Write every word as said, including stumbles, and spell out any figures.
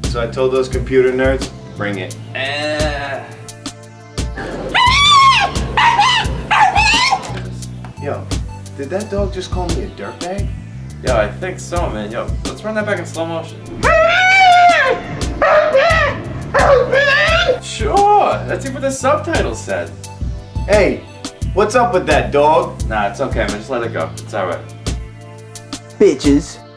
So I told those computer nerds, bring it. Uh... Yo, did that dog just call me a dirtbag? Yo, I think so, man. Yo, let's run that back in slow motion. Sure, let's see what the subtitles said. Hey, what's up with that dog? Nah, it's okay, man. Just let it go. It's alright. Bitches.